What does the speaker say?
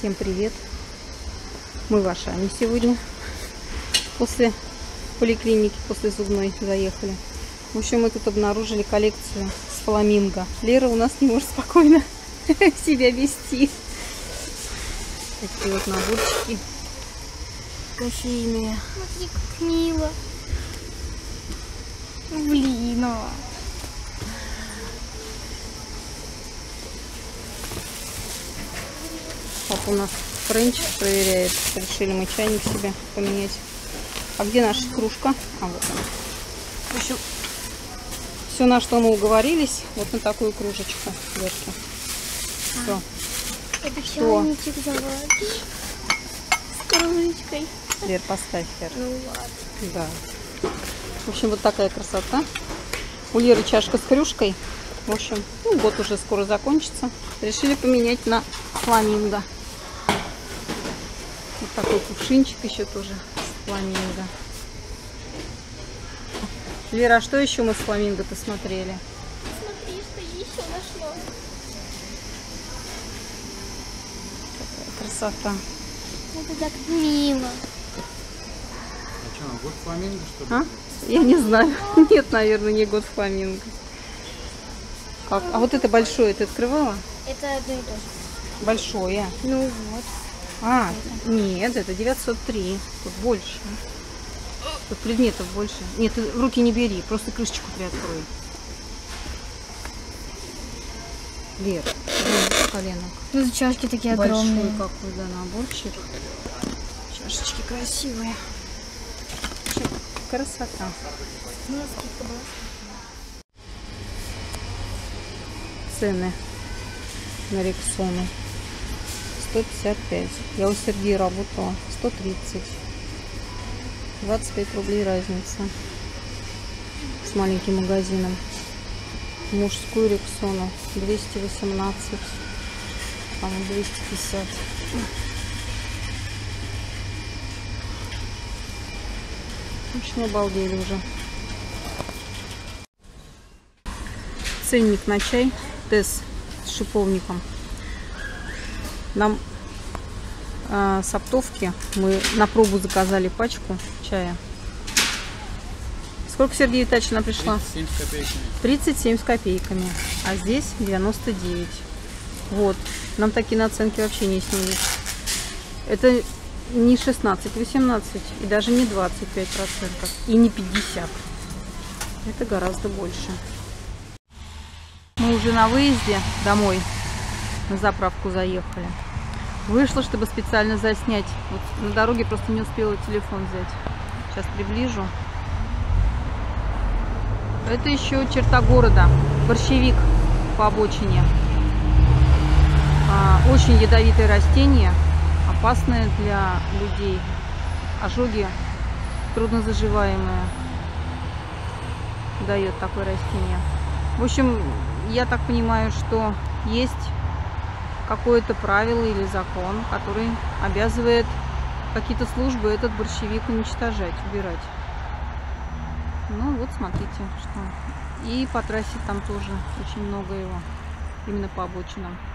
Всем привет! Мы в Ашане сегодня. После поликлиники, после зубной заехали. В общем, мы тут обнаружили коллекцию с фламинго. Лера у нас не может спокойно себя вести. Такие вот наборчики кофейные. Смотри, как мило. Блин. Папа у нас френч проверяет. Решили мы чайник себе поменять. А где наша кружка? А вот она. В общем, все, на что мы уговорились, вот на такую кружечку. Верки. Все. Это чайничек заваришь с кружечкой. Лер, поставь, Лер. Ну ладно. Да. В общем, вот такая красота. У Леры чашка с кружкой. В общем, ну, год уже скоро закончится. Решили поменять на фламинго. Вот такой кувшинчик еще тоже с фламинго. Лера, а что еще мы с фламинго-то смотрели? Смотри, что еще нашло. Какая красота. Это так мило. А что, год фламинго, что ли? А? Я не знаю. Нет, наверное, не год фламинго. Как? А вот это большое ты открывала? Это одно и то же. Большое. Ну вот. А, нет, это 903. Тут больше. Тут предметов больше. Нет, ты в руки не бери, просто крышечку приоткрой. Лер, коленок. Ну, чашки такие Большой огромные. какой, да, наборчик. Чашечки красивые. В общем, красота. Ну, скидка была. Цены на Рексону. 155. Я у Сергея работала. 130. 25 рублей разница. С маленьким магазином. Мужскую Рексону 218. Там 250. В общем, обалдели уже. Ценник на чай. Тесс с шиповником. Нам с оптовки мы на пробу заказали пачку чая. Сколько, Сергей Витальевич, она пришла? 37 с копейками. 37 с копейками. А здесь 99. Вот. Нам такие наценки вообще не снились. Это не 16, 18 и даже не 25%. И не 50%. Это гораздо больше. Мы уже на выезде домой. На заправку заехали. Вышла, чтобы специально заснять. Вот на дороге просто не успела телефон взять. Сейчас приближу. Это еще черта города. Борщевик по обочине. Очень ядовитое растение. Опасное для людей. Ожоги труднозаживаемые. Дает такое растение. В общем, я так понимаю, что есть какое-то правило или закон, который обязывает какие-то службы этот борщевик уничтожать, убирать. Ну вот смотрите, что. И по трассе там тоже очень много его, именно по обочинам.